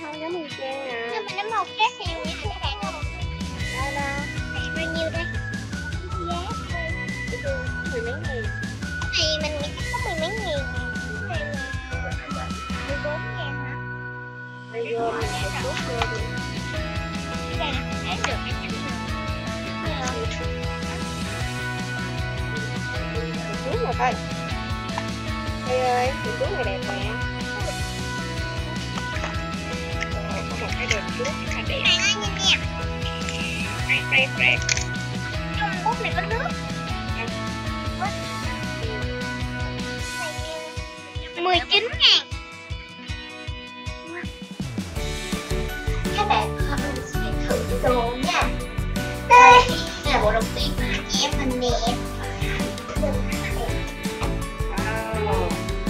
không giống y chang à. Nhưng mà nó một cái xèo nha các bạn ơi. Đâu đâu. Này bao nhiêu đây? Giá Mười mấy nghìn. này mình nghĩ chắc có mười mấy nghìn. Cái này là 14.000 hả? Bây giờ mình phải chút vô đi. Cái này là thấy được cái chữ Chút mà coi. Đây ơi, chị chút này đẹp nè. Có một cái đường chút rất là đẹp. này ơi nhìn nè. Rẹt. Trong bút này có nước. 19.000. Các bạn ơi, mình sẽ thử đồ nha. Đây là bộ đầu tiên của chị em mình nè. Wow.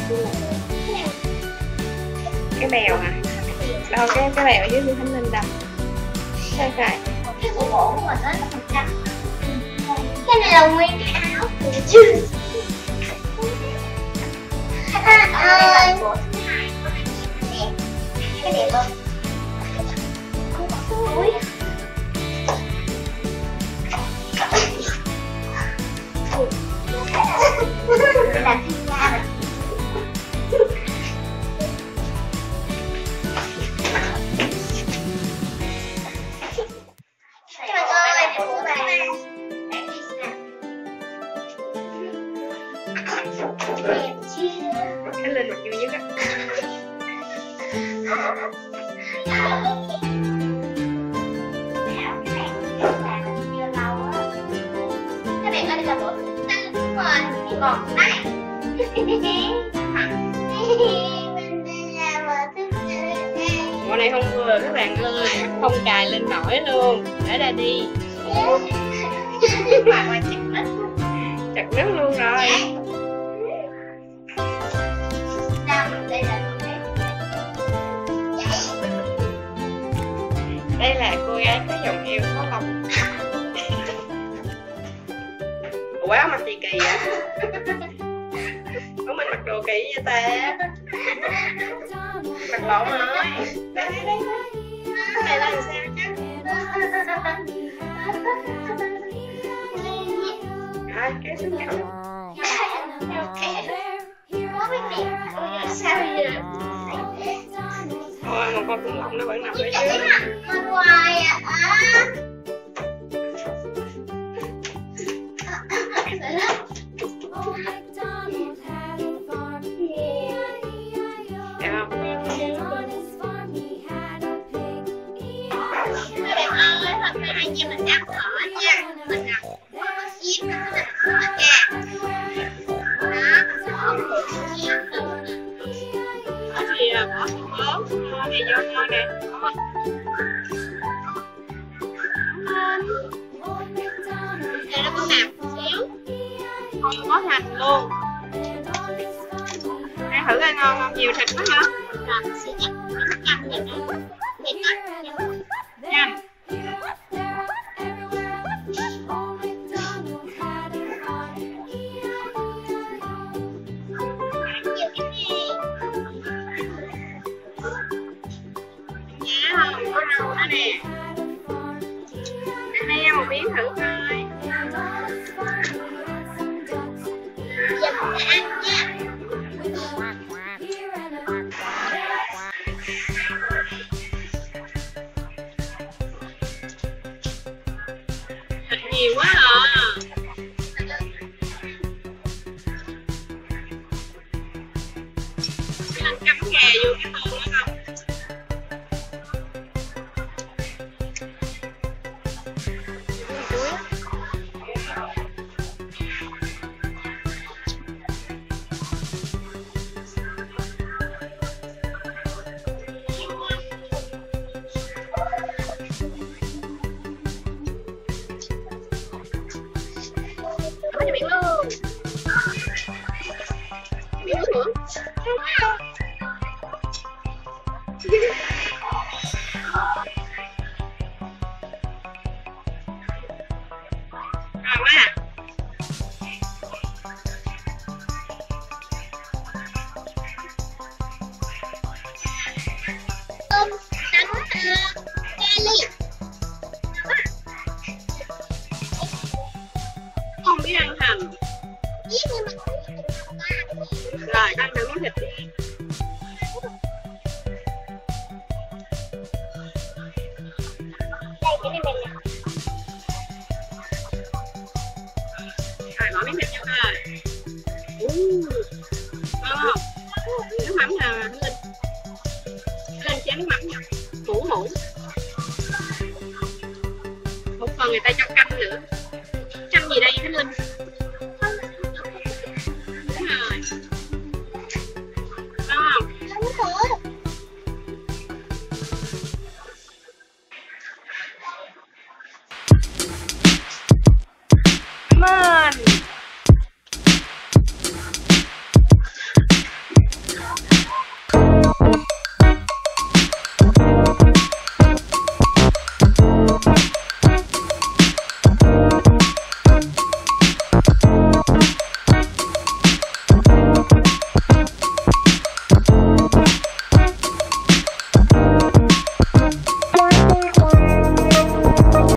Cái bèo hả? Đâu cái bèo ở dưới Vua Thánh Linh đâu? Sai. Cái bộ của mình đó là 100. Cái này là nguyên cái áo của chứ. Ơi. Cái đẹp không? Ui. Làm phim ra rồi. Cái Linh mặc nhiều nhất á. Các bạn ơi, đây là bộ thứ tư của mình. Còn đây. Bộ này không vừa các bạn ơi, không cài lên nổi luôn. Để ra đi. Mà Chặt nước luôn rồi. Đây là cô gái có vòng eo có lông. Ủa áo mặc gì kỳ vậy? Ủa mình mặc đồ kỳ vậy ta? Mặc lộn rồi. Đây. Cái này là làm sao chứ? Rồi, kéo xuống nhỏ. Sao vậy? Thôi, một con khủng long nó vẫn nằm ở dưới. Con hoài à. Đẹp không? Các bạn ơi, hôm nay anh chị mình ăn phở nha. Mình làm có chiếc nó là phở nha. Đó, phở chiếc. Ở thì bỏ ớt này vô thôi nè. Đây nó có hạt một xíu. Không có hành luôn. Ăn thử coi ngon không? Nhiều thịt quá hả? Rồi, mình sẽ chặt cái canh này nữa. Để cắt. Nhanh. Nhá không? Có rau nữa nè. Anh đi ăn một miếng thử coi. Giờ mình sẽ ăn nha. Thịt nhiều quá à. Anh cắm gà vô cái tô đó không? Chuối á. Cho miếng luôn. Miếng nữa. Ngon quá à. Kelly. Không biết ăn hành. Biết nhưng mà Rồi ăn được miếng thịt đi. đây cái này mình Rồi bỏ miếng thịt vô thôi. Ngon không? Nước mắm nè Linh. Linh chén nước mắm nha. Hủ. Một phần người ta cho canh nữa. Canh gì đây Khánh Linh?